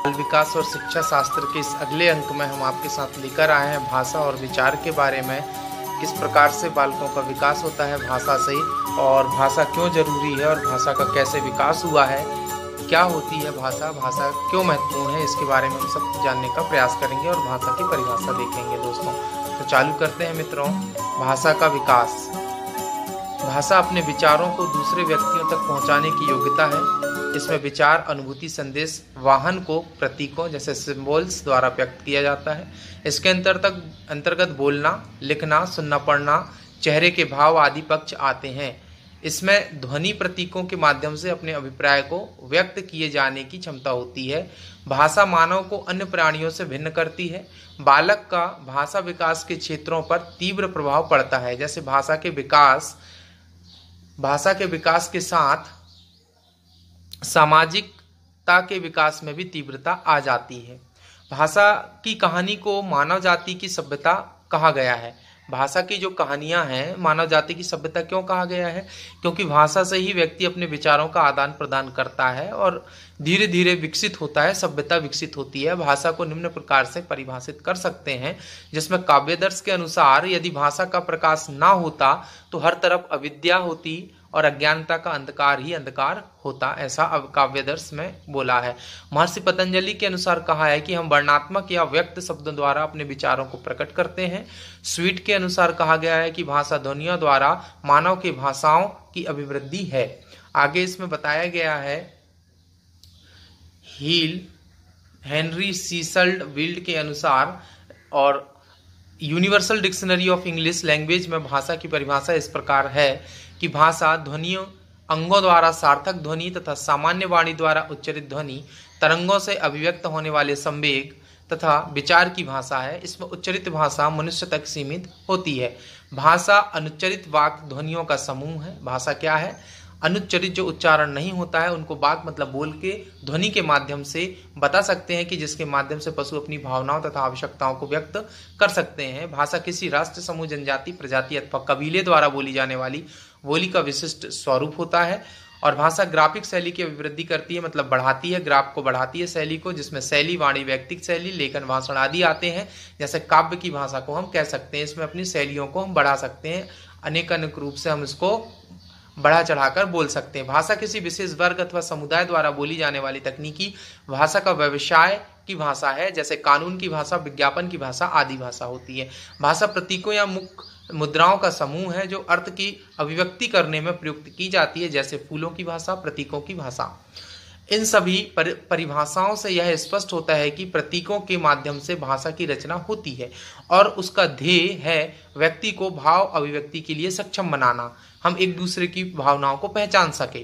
बाल विकास और शिक्षा शास्त्र के इस अगले अंक में हम आपके साथ लेकर आए हैं भाषा और विचार के बारे में। किस प्रकार से बालकों का विकास होता है भाषा से, और भाषा क्यों जरूरी है, और भाषा का कैसे विकास हुआ है, क्या होती है भाषा, भाषा क्यों महत्वपूर्ण है, इसके बारे में हम सब जानने का प्रयास करेंगे और भाषा की परिभाषा देखेंगे दोस्तों। तो चालू करते हैं मित्रों। भाषा का विकास। भाषा अपने विचारों को दूसरे व्यक्तियों तक पहुंचाने की योग्यता है। इसमें विचार, अनुभूति, संदेश, वाहन को प्रतीकों जैसे सिंबल्स द्वारा व्यक्त किया जाता है। इसके अंतर्गत बोलना, लिखना, सुनना, पढ़ना, चेहरे के भाव आदि पक्ष आते हैं। इसमें ध्वनि प्रतीकों के माध्यम से अपने अभिप्राय को व्यक्त किए जाने की क्षमता होती है। भाषा मानव को अन्य प्राणियों से भिन्न करती है। बालक का भाषा विकास के क्षेत्रों पर तीव्र प्रभाव पड़ता है। जैसे भाषा के विकास के साथ सामाजिकता के विकास में भी तीव्रता आ जाती है। भाषा की कहानी को मानव जाति की सभ्यता कहा गया है। भाषा की जो कहानियां हैं, मानव जाति की सभ्यता क्यों कहा गया है? क्योंकि भाषा से ही व्यक्ति अपने विचारों का आदान प्रदान करता है और धीरे धीरे विकसित होता है, सभ्यता विकसित होती है। भाषा को निम्न प्रकार से परिभाषित कर सकते हैं, जिसमें काव्यदर्श के अनुसार यदि भाषा का प्रकाश ना होता तो हर तरफ अविद्या होती और अज्ञानता का अंधकार ही अंधकार होता, ऐसा अब काव्यदर्श में बोला है। महर्षि पतंजलि के अनुसार कहा है कि हम वर्णात्मक या व्यक्त शब्दों द्वारा अपने विचारों को प्रकट करते हैं। स्वीट के अनुसार कहा गया है कि भाषा ध्वनियों द्वारा मानव की भाषाओं की अभिवृद्धि है। आगे इसमें बताया गया है, हेनरी सीसल विल्ड के अनुसार और Universal Dictionary of English Language में भाषा की परिभाषा इस प्रकार है कि भाषा ध्वनियों, अंगों द्वारा सार्थक ध्वनि तथा सामान्य वाणी द्वारा उच्चरित ध्वनि, तरंगों से अभिव्यक्त होने वाले संवेग तथा विचार की भाषा है। इसमें उच्चरित भाषा मनुष्य तक सीमित होती है। भाषा अनुच्चरित वाक् ध्वनियों का समूह है। भाषा क्या है? अनुच्चरित जो उच्चारण नहीं होता है उनको वाक् मतलब बोल के ध्वनि के माध्यम से बता सकते हैं, कि जिसके माध्यम से पशु अपनी भावनाओं तथा आवश्यकताओं को व्यक्त कर सकते हैं। भाषा किसी राष्ट्र, समूह, जनजाति, प्रजाति अथवा कबीले द्वारा बोली जाने वाली बोली का विशिष्ट स्वरूप होता है। और भाषा ग्राफिक शैली की अभिवृद्धि करती है, मतलब बढ़ाती है, ग्राफ को बढ़ाती है, शैली को, जिसमें शैली, वाणी, व्यक्तिक शैली, लेखन, भाषण आदि आते हैं। जैसे काव्य की भाषा को हम कह सकते हैं, इसमें अपनी शैलियों को हम बढ़ा सकते हैं, अनेक रूप से हम इसको बढ़ा चढ़ाकर बोल सकते हैं। भाषा किसी विशेष वर्ग अथवा समुदाय द्वारा बोली जाने वाली तकनीकी भाषा का व्यवसाय की भाषा है। जैसे कानून की भाषा, विज्ञापन की भाषा आदि भाषा होती है। भाषा प्रतीकों या मुद्राओं का समूह है जो अर्थ की अभिव्यक्ति करने में प्रयुक्त की जाती है, जैसे फूलों की भाषा, प्रतीकों की भाषा। इन सभी परिभाषाओं से यह स्पष्ट होता है कि प्रतीकों के माध्यम से भाषा की रचना होती है और उसका ध्येय है व्यक्ति को भाव अभिव्यक्ति के लिए सक्षम बनाना, हम एक दूसरे की भावनाओं को पहचान सके।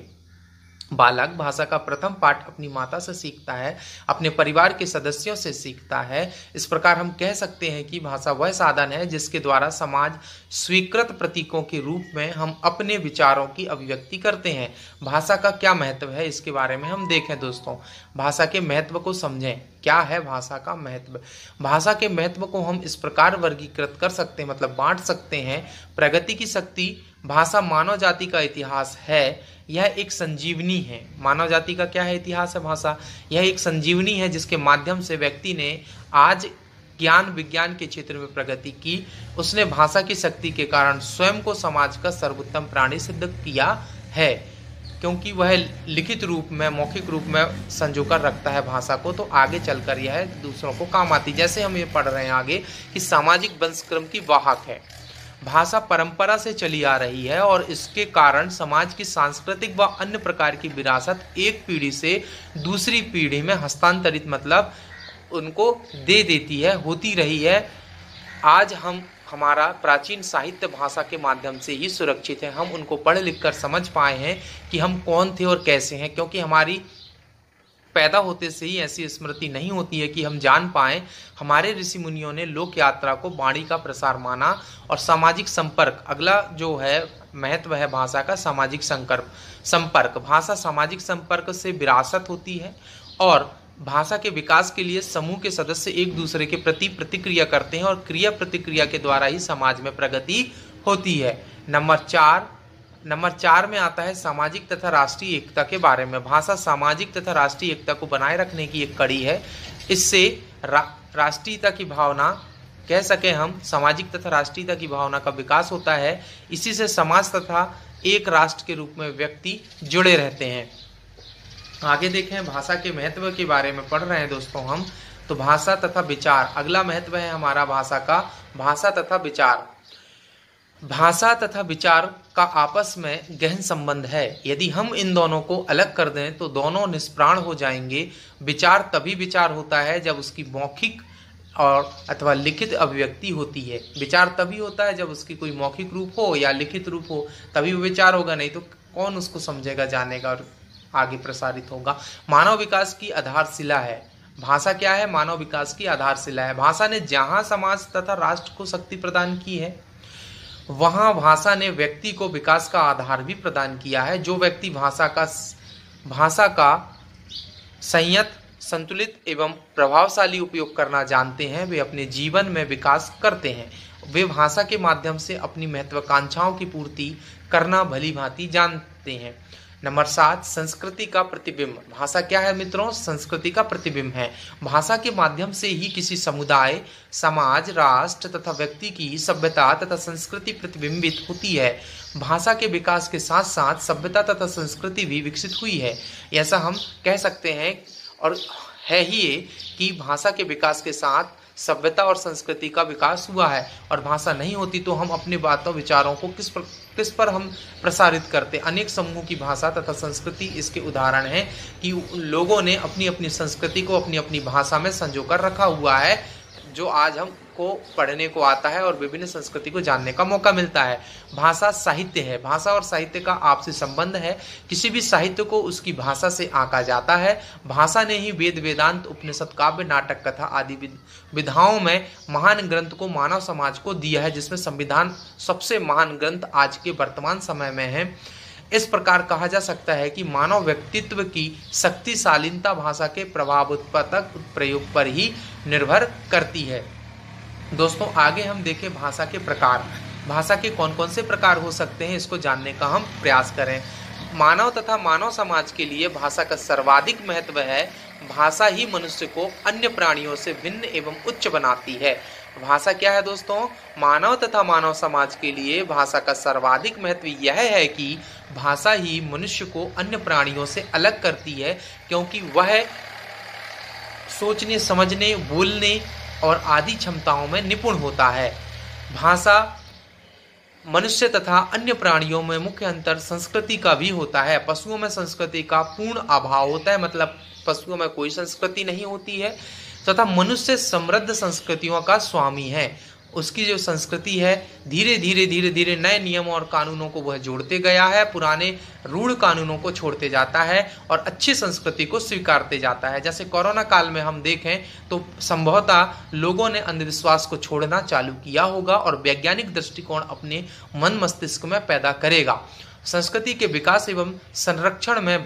बालक भाषा का प्रथम पाठ अपनी माता से सीखता है, अपने परिवार के सदस्यों से सीखता है। इस प्रकार हम कह सकते हैं कि भाषा वह साधन है जिसके द्वारा समाज स्वीकृत प्रतीकों के रूप में हम अपने विचारों की अभिव्यक्ति करते हैं। भाषा का क्या महत्व है, इसके बारे में हम देखें दोस्तों। भाषा के महत्व को समझें। क्या है भाषा का महत्व? भाषा के महत्व को हम इस प्रकार वर्गीकृत कर सकते हैं, मतलब बांट सकते हैं। प्रगति की शक्ति। भाषा मानव जाति का इतिहास है, यह एक संजीवनी है। मानव जाति का क्या है? इतिहास है भाषा। यह एक संजीवनी है जिसके माध्यम से व्यक्ति ने आज ज्ञान विज्ञान के क्षेत्र में प्रगति की। उसने भाषा की शक्ति के कारण स्वयं को समाज का सर्वोत्तम प्राणी सिद्ध किया है, क्योंकि वह लिखित रूप में, मौखिक रूप में संजोकर रखता है भाषा को, तो आगे चलकर यह दूसरों को काम आती। जैसे हम ये पढ़ रहे हैं आगे कि सामाजिक वंशक्रम की वाहक है। भाषा परंपरा से चली आ रही है और इसके कारण समाज की सांस्कृतिक व अन्य प्रकार की विरासत एक पीढ़ी से दूसरी पीढ़ी में हस्तांतरित, मतलब उनको दे देती है, होती रही है। आज हमारा प्राचीन साहित्य भाषा के माध्यम से ही सुरक्षित है। हम उनको पढ़ लिख कर समझ पाए हैं कि हम कौन थे और कैसे हैं, क्योंकि हमारी पैदा होते से ही ऐसी स्मृति नहीं होती है कि हम जान पाएं। हमारे ऋषि मुनियों ने लोक यात्रा को वाणी का प्रसार माना और सामाजिक संपर्क। अगला जो है महत्व है भाषा का, सामाजिक संपर्क। भाषा सामाजिक संपर्क से विरासत होती है और भाषा के विकास के लिए समूह के सदस्य एक दूसरे के प्रति प्रतिक्रिया करते हैं और क्रिया प्रतिक्रिया के द्वारा ही समाज में प्रगति होती है। नंबर 4, नंबर 4 में आता है सामाजिक तथा राष्ट्रीय एकता के बारे में। भाषा सामाजिक तथा राष्ट्रीय एकता को बनाए रखने की एक कड़ी है। इससे राष्ट्रीयता की भावना कह सके हम, सामाजिक तथा राष्ट्रीयता की भावना का विकास होता है। इसी से समाज तथा एक राष्ट्र के रूप में व्यक्ति जुड़े रहते हैं। आगे देखें, भाषा के महत्व के बारे में पढ़ रहे हैं दोस्तों हम। तो भाषा तथा विचार, अगला महत्व है हमारा भाषा का, भाषा तथा विचार। भाषा तथा विचार का आपस में गहन संबंध है। यदि हम इन दोनों को अलग कर दें तो दोनों निष्प्राण हो जाएंगे। विचार तभी विचार होता है जब उसकी मौखिक और अथवा लिखित अभिव्यक्ति होती है। विचार तभी होता है जब उसकी कोई मौखिक रूप हो या लिखित रूप हो, तभी वो विचार होगा, नहीं तो कौन उसको समझेगा, जानेगा और आगे प्रसारित होगा। मानव विकास की आधारशिला है भाषा। क्या है? मानव विकास की आधारशिला है। भाषा ने जहां समाज तथा राष्ट्र को शक्ति प्रदान की है, वहां भाषा ने व्यक्ति को विकास का आधार भी प्रदान किया है। जो व्यक्ति भाषा का संयत, संतुलित एवं प्रभावशाली उपयोग करना जानते हैं, वे अपने जीवन में विकास करते हैं। वे भाषा के माध्यम से अपनी महत्वाकांक्षाओं की पूर्ति करना भली भांति जानते हैं। नंबर 7, संस्कृति का प्रतिबिंब। भाषा क्या है मित्रों? संस्कृति का प्रतिबिंब है। भाषा के माध्यम से ही किसी समुदाय, समाज, राष्ट्र तथा व्यक्ति की सभ्यता तथा संस्कृति प्रतिबिंबित होती है। भाषा के विकास के साथ साथ सभ्यता तथा संस्कृति भी विकसित हुई है। ऐसा हम कह सकते हैं, और है ही ये कि भाषा के विकास के साथ सभ्यता और संस्कृति का विकास हुआ है। और भाषा नहीं होती तो हम अपने बातों, विचारों को किस पर हम प्रसारित करते। अनेक समूहों की भाषा तथा संस्कृति इसके उदाहरण हैं कि लोगों ने अपनी अपनी संस्कृति को अपनी अपनी भाषा में संजोकर रखा हुआ है, जो आज हमको पढ़ने को आता है और विभिन्न संस्कृति को जानने का मौका मिलता है। भाषा साहित्य है। भाषा और साहित्य का आपसी संबंध है। किसी भी साहित्य को उसकी भाषा से आंका जाता है। भाषा ने ही वेद, वेदांत, उपनिषद, काव्य, नाटक, कथा आदि विधाओं में महान ग्रंथ को मानव समाज को दिया है, जिसमें संविधान सबसे महान ग्रंथ आज के वर्तमान समय में है। इस प्रकार कहा जा सकता है कि मानव व्यक्तित्व की शक्तिशालीनता भाषा के प्रभावोत्पादक प्रयोग पर ही निर्भर करती है। दोस्तों आगे हम देखें भाषा के प्रकार। भाषा के कौन कौन से प्रकार हो सकते हैं, इसको जानने का हम प्रयास करें। मानव तथा मानव समाज के लिए भाषा का सर्वाधिक महत्व है। भाषा ही मनुष्य को अन्य प्राणियों से भिन्न एवं उच्च बनाती है। भाषा क्या है दोस्तों? मानव तथा मानव समाज के लिए भाषा का सर्वाधिक महत्व यह है कि भाषा ही मनुष्य को अन्य प्राणियों से अलग करती है, क्योंकि वह सोचने, समझने, बोलने और आदि क्षमताओं में निपुण होता है। भाषा मनुष्य तथा अन्य प्राणियों में मुख्य अंतर संस्कृति का भी होता है। पशुओं में संस्कृति का पूर्ण अभाव होता है, मतलब पशुओं में कोई संस्कृति नहीं होती है, तथा मनुष्य समृद्ध संस्कृतियों का स्वामी है। उसकी जो संस्कृति है, धीरे धीरे नए नियम और कानूनों को वह जोड़ते गया है, पुराने रूढ़ कानूनों को छोड़ते जाता है और अच्छी संस्कृति को स्वीकारते जाता है। जैसे कोरोना काल में हम देखें तो संभवतः लोगों ने अंधविश्वास को छोड़ना चालू किया होगा और वैज्ञानिक दृष्टिकोण अपने मन मस्तिष्क में पैदा करेगा। संस्कृति के विकास एवं संरक्षण में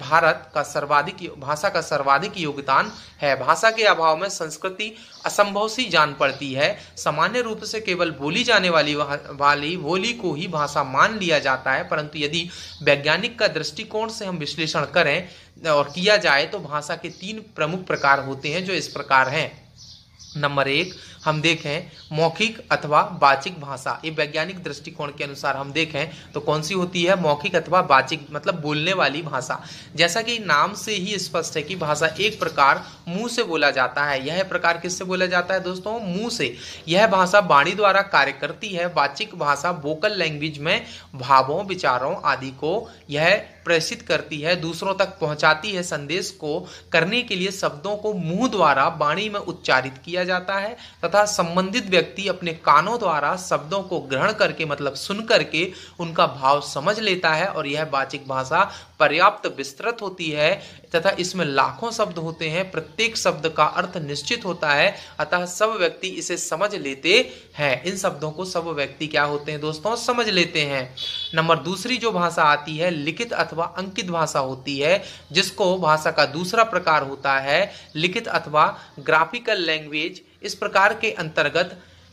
भाषा का सर्वाधिक योगदान है। भाषा के अभाव में संस्कृति असंभव सी जान पड़ती है। सामान्य रूप से केवल बोली जाने वाली बोली को ही भाषा मान लिया जाता है, परंतु यदि वैज्ञानिक का दृष्टिकोण से हम विश्लेषण करें और किया जाए तो भाषा के 3 प्रमुख प्रकार होते हैं, जो इस प्रकार हैं। नंबर 1 हम देखें मौखिक अथवा वाचिक भाषा। ये वैज्ञानिक दृष्टिकोण के अनुसार हम देखें तो कौन सी होती है? मौखिक अथवा वाचिक, मतलब बोलने वाली भाषा। जैसा कि नाम से ही स्पष्ट है कि भाषा एक प्रकार मुंह से बोला जाता है। यह प्रकार किससे बोला जाता है दोस्तों? मुंह से। यह भाषा वाणी द्वारा कार्य करती है। वाचिक भाषा वोकल लैंग्वेज में भावों, विचारों आदि को यह प्रेषित करती है, दूसरों तक पहुंचाती है। संदेश को करने के लिए शब्दों को मुंह द्वारा वाणी में उच्चारित किया जाता है तथा संबंधित व्यक्ति अपने कानों द्वारा शब्दों को ग्रहण करके, मतलब सुन करके उनका भाव समझ लेता है। और यह वाचिक भाषा पर्याप्त विस्तृत होती है तथा इसमें लाखों शब्द होते हैं। प्रत्येक शब्द का अर्थ निश्चित होता है, अतः सब व्यक्ति इसे समझ लेते हैं। इन शब्दों को सब व्यक्ति क्या होते हैं दोस्तों? समझ लेते हैं। नंबर दूसरी जो भाषा आती है लिखित अथवा अंकित भाषा होती है, जिसको भाषा का दूसरा प्रकार होता है लिखित अथवा ग्राफिकल लैंग्वेज। इस प्रकार के अंतर्गत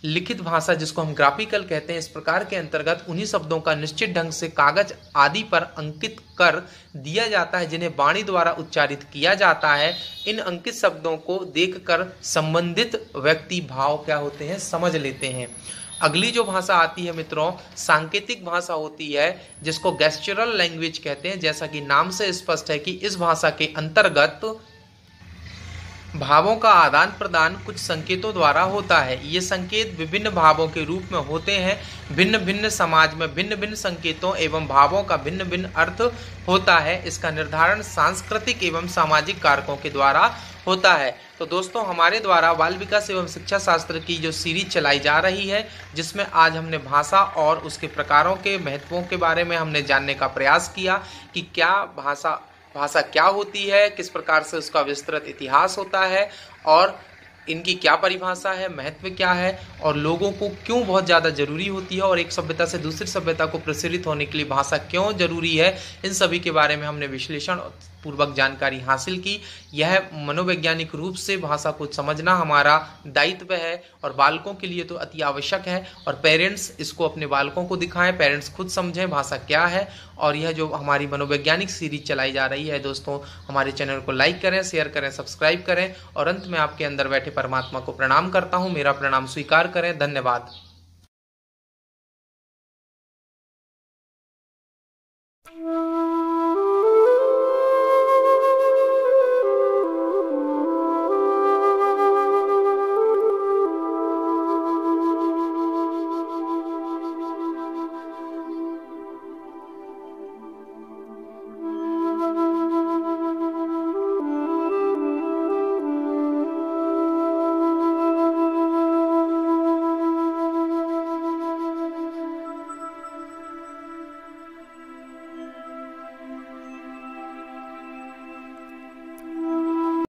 लिखित भाषा जिसको हम ग्राफिकल कहते हैं, इस प्रकार के अंतर्गत उन्हीं शब्दों का निश्चित ढंग से कागज आदि पर अंकित कर दिया जाता है जिन्हें वाणी द्वारा उच्चारित किया जाता है। इन अंकित शब्दों को देखकर संबंधित व्यक्ति भाव क्या होते हैं, समझ लेते हैं। अगली जो भाषा आती है मित्रों, सांकेतिक भाषा होती है जिसको गेस्चरल लैंग्वेज कहते हैं। जैसा कि नाम से स्पष्ट है कि इस भाषा के अंतर्गत भावों का आदान प्रदान कुछ संकेतों द्वारा होता है। ये संकेत विभिन्न भावों के रूप में होते हैं। भिन्न भिन्न समाज में भिन्न भिन्न संकेतों एवं भावों का भिन्न भिन्न अर्थ होता है। इसका निर्धारण सांस्कृतिक एवं सामाजिक कारकों के द्वारा होता है। तो दोस्तों, हमारे द्वारा बाल विकास एवं शिक्षा शास्त्र की जो सीरीज चलाई जा रही है, जिसमें आज हमने भाषा और उसके प्रकारों के महत्वों के बारे में हमने जानने का प्रयास किया कि क्या भाषा क्या होती है, किस प्रकार से उसका विस्तृत इतिहास होता है और इनकी क्या परिभाषा है, महत्व क्या है और लोगों को क्यों बहुत ज़्यादा जरूरी होती है और एक सभ्यता से दूसरी सभ्यता को प्रसारित होने के लिए भाषा क्यों जरूरी है, इन सभी के बारे में हमने विश्लेषण पूर्वक जानकारी हासिल की। यह मनोवैज्ञानिक रूप से भाषा को समझना हमारा दायित्व है और बालकों के लिए तो अति आवश्यक है। और पेरेंट्स इसको अपने बालकों को दिखाएं, पेरेंट्स खुद समझें भाषा क्या है। और यह जो हमारी मनोवैज्ञानिक सीरीज चलाई जा रही है दोस्तों, हमारे चैनल को लाइक करें, शेयर करें, सब्सक्राइब करें और अंत में आपके अंदर बैठे परमात्मा को प्रणाम करता हूं। मेरा प्रणाम स्वीकार करें। धन्यवाद।